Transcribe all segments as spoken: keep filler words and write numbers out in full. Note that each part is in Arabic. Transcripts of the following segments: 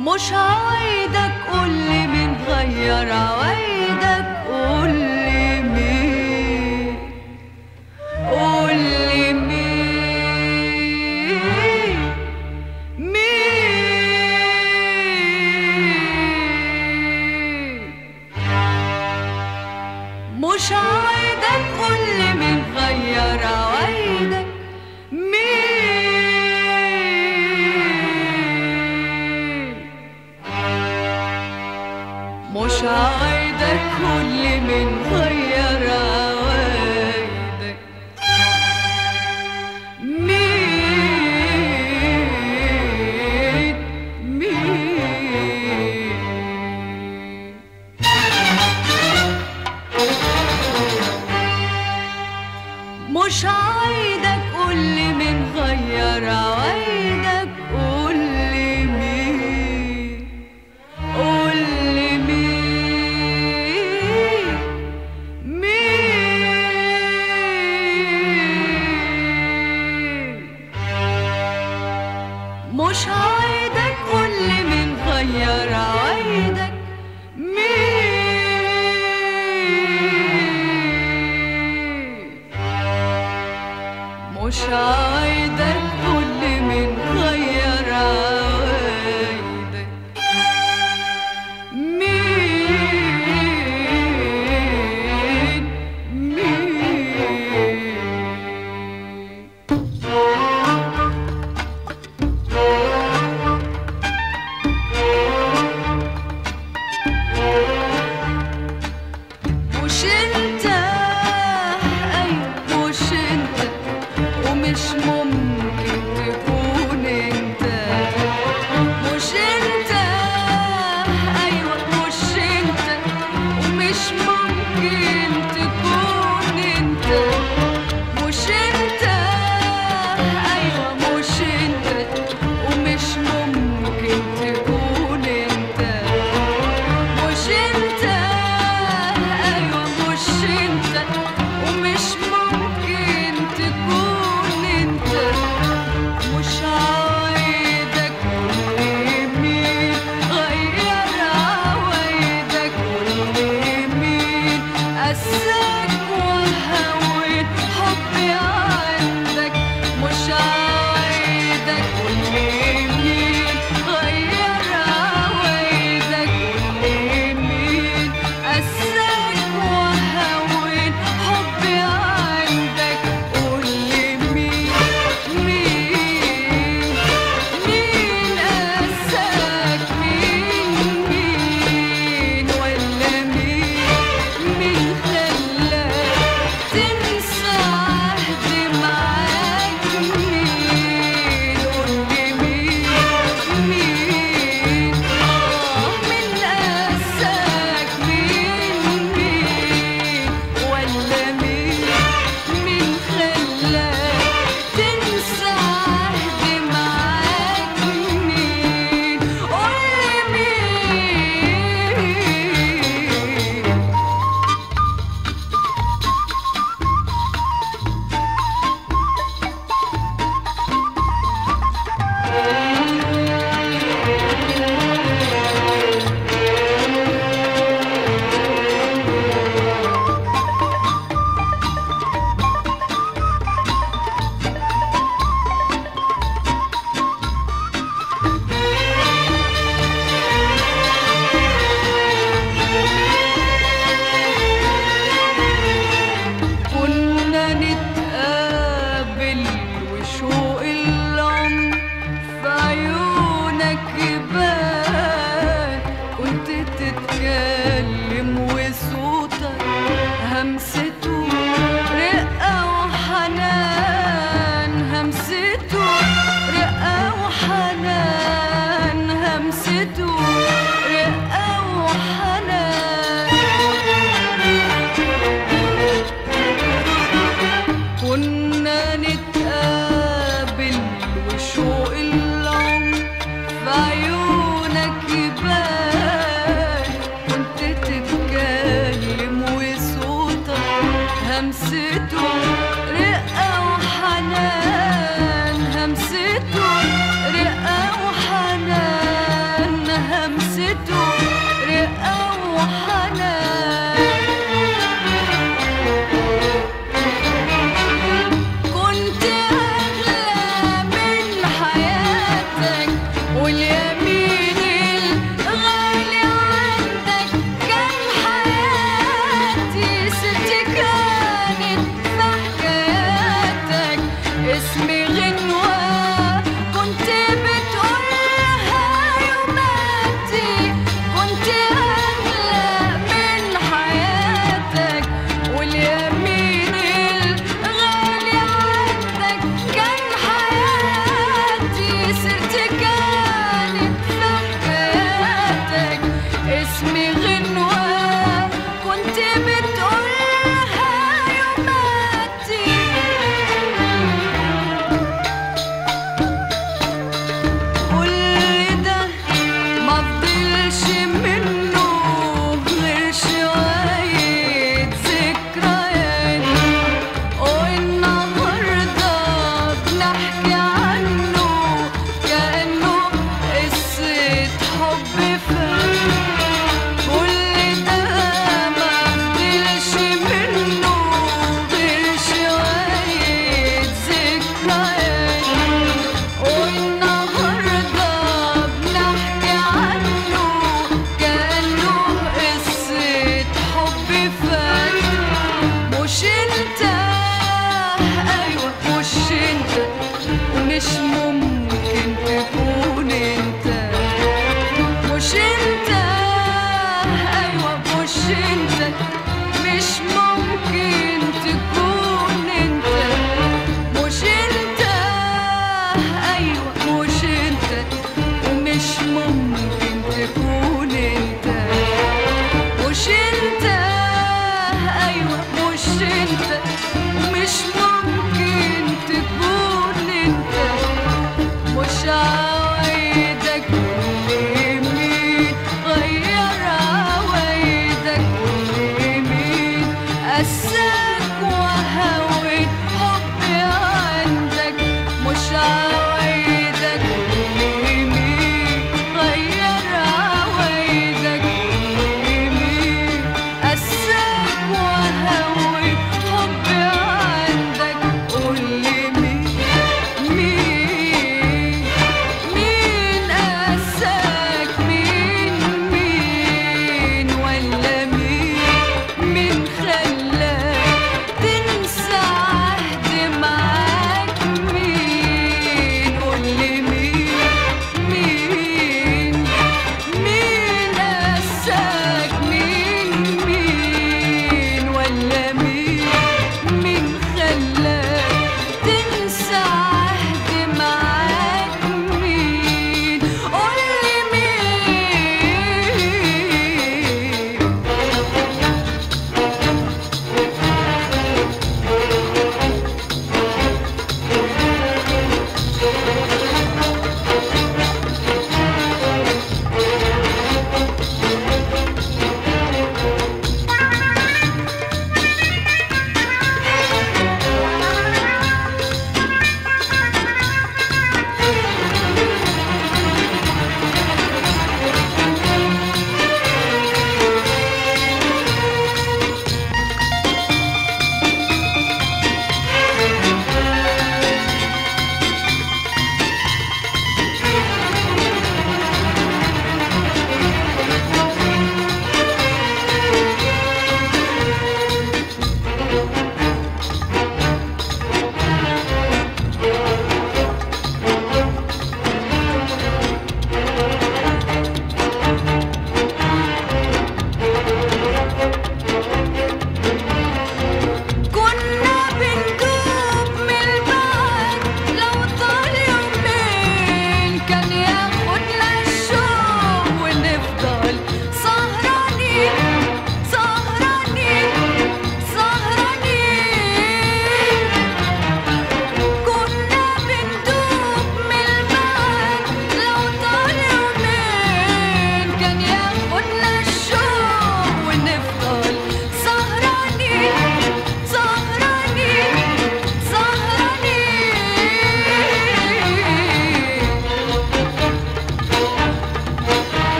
مش عوايدك قولي مين غير عوايدك، قولي مين، قولي مين، مين. مش عوايدك قولي مين غير عوايدك، مش عوايدك كل من غير عوايدك، مين، مين. مش عوايدك كل من غير عوايدك، قولي مين، قولي مين،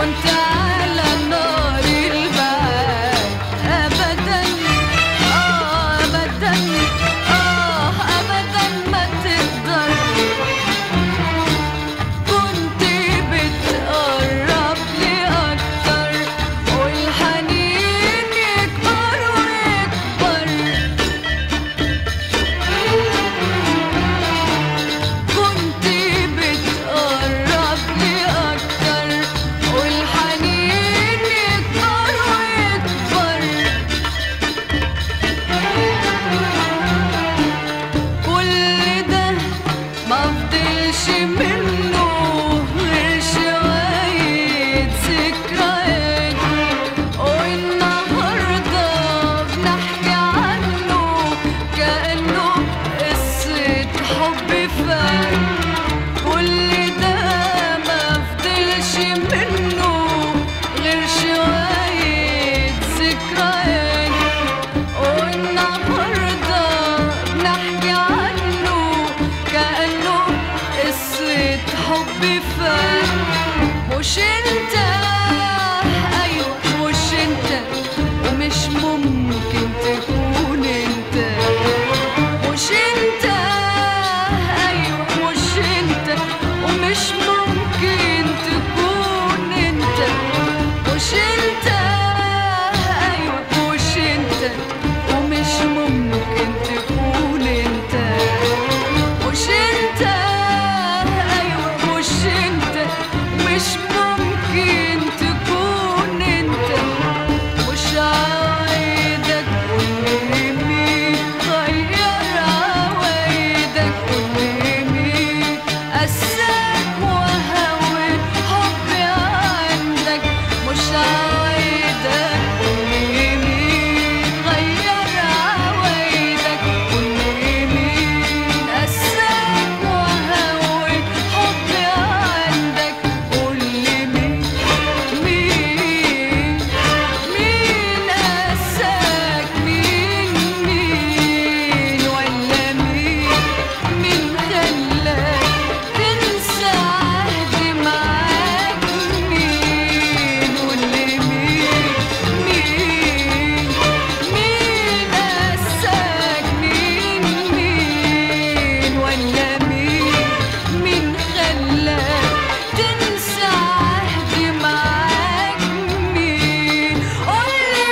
كنت على النار البعاد أبدا آه أبدا آه أبدا ما تقدر كنت بتقرب لي أكتر والحنين يكبر ويكبر كنت بتقرب لي أكتر والحنين يكبر ويكبر كل ده ما فضلش منه غير شوية ذكريات والنهاردة بنحكي عنه كأنه قصة حب فات كل ده ما فضلش منه غير شوية ذكريات والنهاردة بنحكي عنه كأنه قصة حب فات مش انت ايوه مش انت ومش ممكن تكون انت مش انت ايوه مش انت ومش ممكن تكون انت مش انت ايوه مش انت ومش ممكن تكون انت مش انت ايوه مش انت مش ممكن تكون انت مش عوايدك كل مين غير عوايدك كل مين قساك وهوي حبي عندك مش عوايدك كل مين غير عوايدك كل مين قساك وهوي حبي عندك كل مين مين مين قساك مين مين ولا مين مين خلاك تنسى عهدي معاك مين واللي مين مين مين قساك مين مين ولا مين مين خلاك تنسى عهدي معاك مين قولي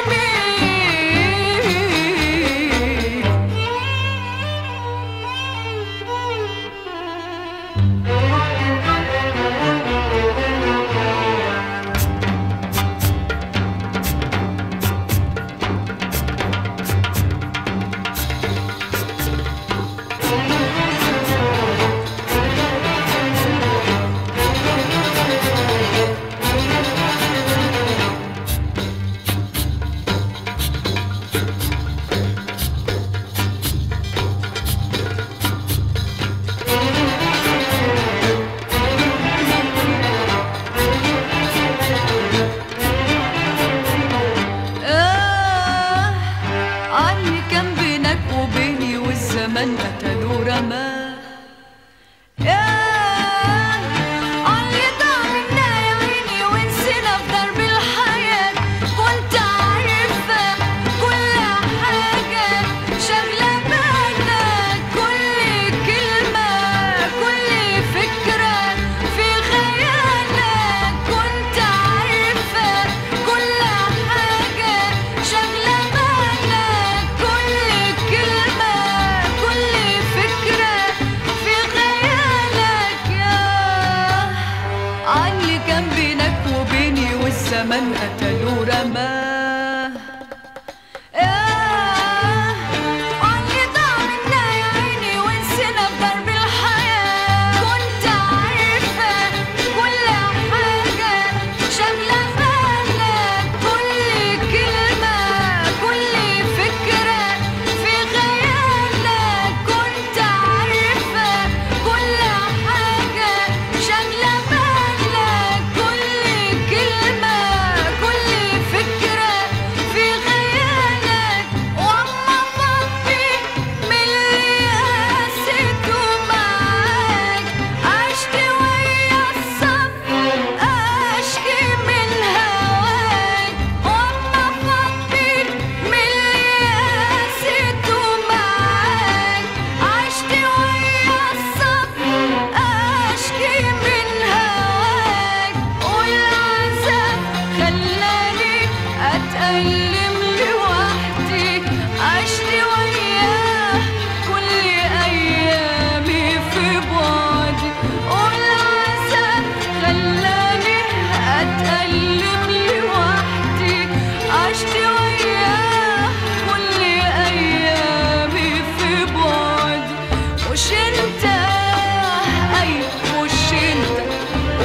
آه عني كان بينك وبيني والزمن قتل ورماه ياه عني ضاع منا يا عيني ونسينا في درب الحياة كنت عارفة كل حاجة شغلة بالك كل كلمة كل فكرة في خيالك كنت عارفة كل حاجة شغلة بالك كل كلمة كل فكرة في خيالك ياه عني كان بينك وبيني والزمن قتل ورماه ياه عني ضاع منا يا عيني ونسينا في درب الحياة كنت عارفة كل حاجة شغلة بالك كل كلمة كل فكرة في خيالك كنت عارفة كل حاجة شغلة بالك كل كلمة كل فكرة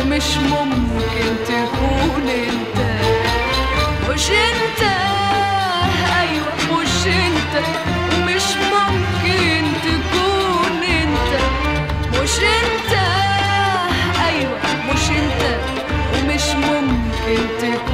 ومش ممكن تكون انت. مش انت، ايوه مش انت، ومش ممكن تكون انت. مش انت، ايوه مش انت، ومش ممكن تكون